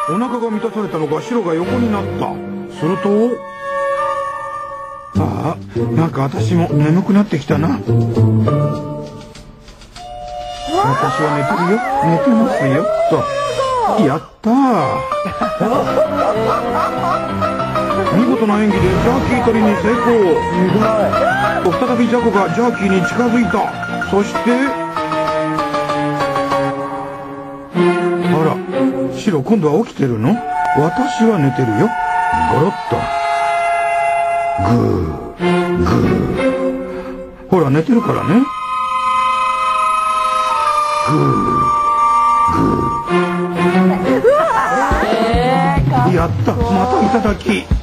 お腹が満たされたのか白が横になった。すると、ああ、なんか私も眠くなってきたな。私は寝てるよ、寝てますよと。やったー。見事な演技でジャーキー取りに成功。再びジャコがジャーキーに近づいた。そしてあら、シロ今度は起きてるの？私は寝てるよ。ゴロッとグーグー。ほら寝てるからね。グーグー。やった、またいただき。